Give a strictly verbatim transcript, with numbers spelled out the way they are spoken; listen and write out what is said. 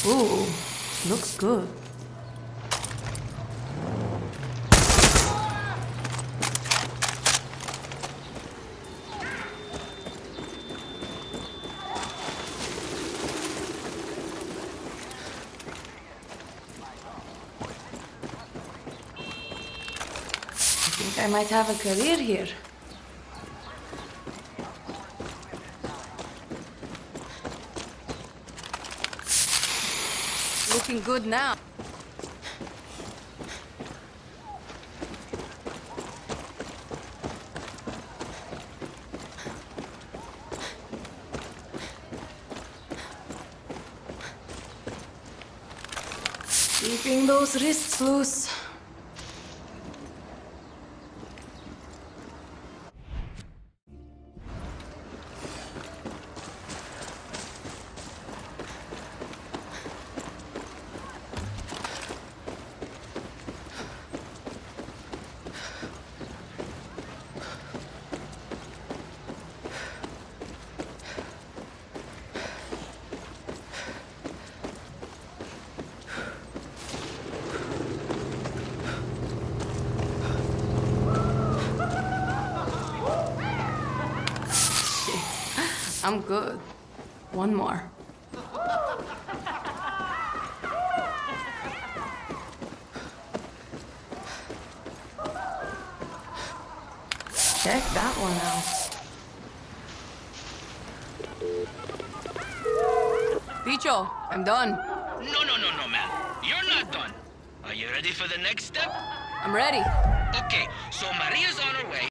Ooh, looks good. I think I might have a career here. Looking good now. Keeping those wrists loose. I'm good. One more. Check that one out. Bicho, I'm done. No, no, no, no, man. You're not done. Are you ready for the next step? I'm ready. Okay, so Maria's on her way.